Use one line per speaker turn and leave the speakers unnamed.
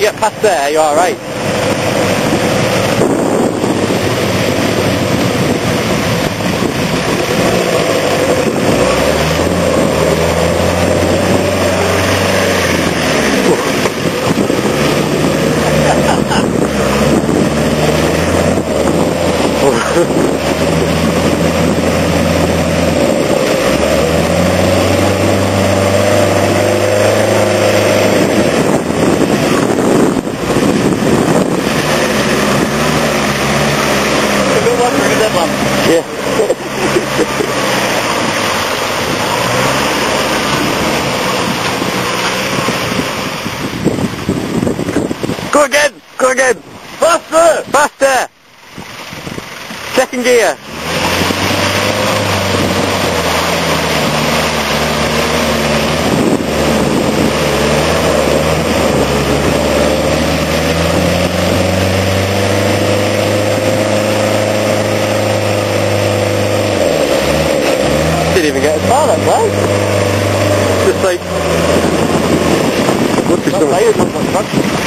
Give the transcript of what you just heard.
get past there, you're alright. Yeah. Go again! Go again! Faster! Faster! Second gear! Didn't even get as far that way. Just like... Look at some...